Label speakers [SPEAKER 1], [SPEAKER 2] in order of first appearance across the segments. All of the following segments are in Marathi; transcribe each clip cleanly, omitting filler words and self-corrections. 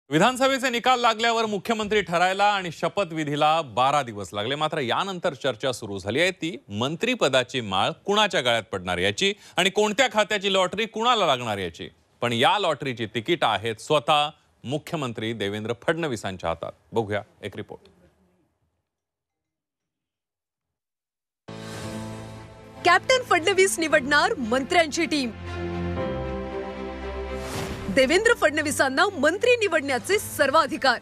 [SPEAKER 1] विधानसभेचे निकाल लागल्यावर मुख्यमंत्री ठरायला आणि शपथविधीला 12 दिवस लागले। मात्र यानंतर चर्चा सुरू झाली आहे ती मंत्रिपदाची माळ कुणाच्या गळ्यात पडणार याची आणि कोणत्या खात्याची लॉटरी कुणाला लागणार याची। पण या लॉटरीची तिकीट आहेत स्वतः मुख्यमंत्री देवेंद्र फडणवीसांच्या हातात। बघूया एक रिपोर्ट।
[SPEAKER 2] कॅप्टन फडणवीस निवडणार मंत्र्यांची टीम। देवेंद्र फडणवीसांना मंत्री निवडण्याचे सर्व अधिकार।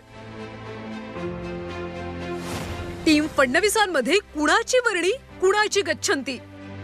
[SPEAKER 2] टीम फडणवीसांमध्ये कुणाची वर्णी कुणाची गच्छंती।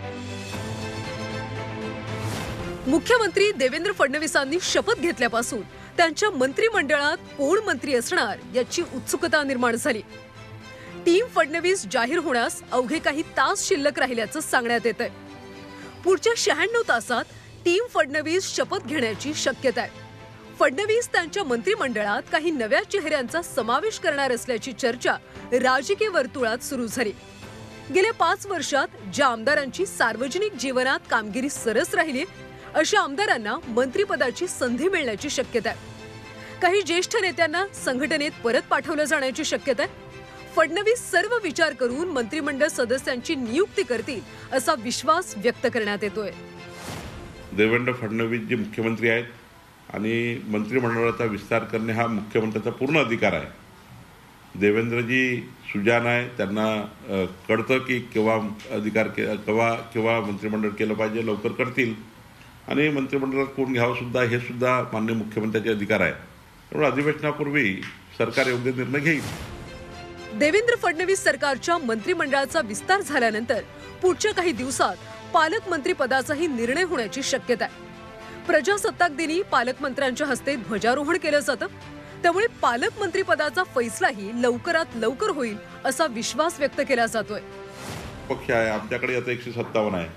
[SPEAKER 2] मुख्यमंत्री देवेंद्र फडणवीसांनी शपथ घेतल्यापासून त्यांच्या मंत्रिमंडळात कोण मंत्री असणार याची उत्सुकता निर्माण झाली। टीम फडणवीस जाहीर होण्यास अवघे काही तास शिल्लक राहिल्याचं सांगण्यात येतंय। पुढच्या 96 तासात टीम फडणवीस शपथ घेण्याची शक्यता आहे। फडणवीस त्यांच्या मंत्रिमंडळात काही नव्या चेहऱ्यांचा समावेश करणार असल्याची चर्चा राजकीय वर्तुळात सुरू झाली। गेल्या 5 वर्षात ज्या आमदारांची सार्वजनिक जीवनात कामगिरी सरस राहिली अशा आमदारांना मंत्रिपदाची संधी मिळण्याची शक्यता आहे। काही ज्येष्ठ नेत्यांना संघटनेत परत पाठवलं जाण्याची शक्यता आहे। फडणवीस सर्व विचार करून मंत्रिमंडळ सदस्यांची नियुक्ती करतील असा विश्वास व्यक्त करण्यात येतोय।
[SPEAKER 3] देवेंद्र फडणवीस जे मुख्यमंत्री आहेत आणि मंत्रिमंडळाचा विस्तार करणे हा मुख्यमंत्र्याचा पूर्ण अधिकार आहे। देवेंद्रजी सुजाण आहे, त्यांना कळतं की केव्हा अधिकार केव्हा मंत्रिमंडळ केलं पाहिजे, लवकर करतील आणि मंत्रिमंडळात कोण घ्यावं सुद्धा हे सुद्धा माननीय मुख्यमंत्र्याचे अधिकार आहे। त्यामुळे अधिवेशनापूर्वी सरकार योग्य निर्णय घेईल।
[SPEAKER 2] देवेंद्र फडणवीस सरकारच्या मंत्रिमंडळाचा विस्तार झाल्यानंतर पुढच्या काही दिवसात पालकमंत्री पदाचाही निर्णय होण्याची शक्यता आहे। प्रजासत्ताक दिनी पालकमंत्र्यांच्या हस्ते ध्वजारोहण केलं जातं, त्यामुळे पालकमंत्री पदाचा फैसलाही लवकरात लवकर होईल असा विश्वास व्यक्त केला जातोय।
[SPEAKER 3] पक्ष आहे आमच्याकडे आता 157 आहे,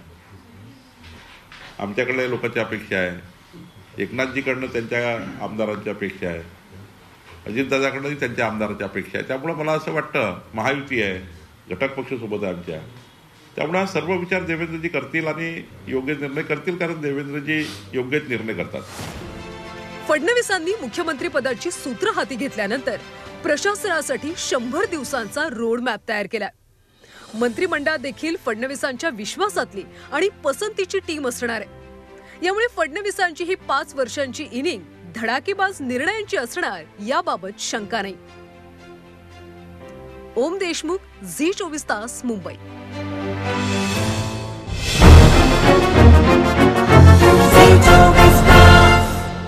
[SPEAKER 3] आमच्याकडे लोकांची अपेक्षा आहे। एकनाथजीकडनं त्यांच्या आमदारांची अपेक्षा आहे, अजितदादाकडनंही त्यांच्या आमदारांची अपेक्षा आहे। त्यामुळे मला असं वाटतं महायुती आहे, घटक पक्ष सोबत आहे आमच्या, त्यामुळे हा सर्व विचार देवेंद्रजी करतील आणि योग्य निर्णय करतील, कारण देवेंद्रजी योग्यच निर्णय करतात।
[SPEAKER 2] फडणवीसांनी मुख्यमंत्री पदाची सूत्र हाती घेतल्यानंतर प्रशासनासाठी 100 दिवसांचा रोड मॅप तयार केला। मंत्रिमंडळात देखील फडणवीसांच्या विश्वासातली आणि पसंतीची टीम असणार आहे। यामुळे फडणवीसांची ही 5 वर्षांची इनिंग धडाकेबाज निर्णयांची असणार याबाबत शंका नाही। ओम देशमुख, झी 24 तास, मुंबई।